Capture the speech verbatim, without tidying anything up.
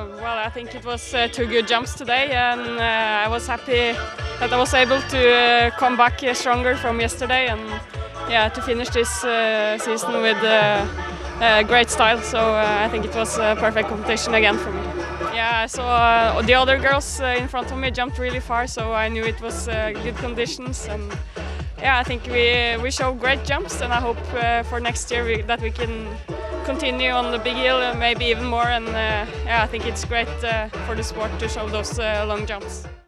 Uh, well, I think it was uh, two good jumps today, and uh, I was happy that I was able to uh, come back uh, stronger from yesterday, and yeah, to finish this uh, season with uh, uh, great style. So uh, I think it was a perfect competition again for me. Yeah, I saw uh, the other girls uh, in front of me jumped really far, so I knew it was uh, good conditions. And yeah, I think we we showed great jumps, and I hope uh, for next year we, that we can continue on the big hill and maybe even more. And uh, yeah, I think it's great uh, for the sport to show those uh, long jumps.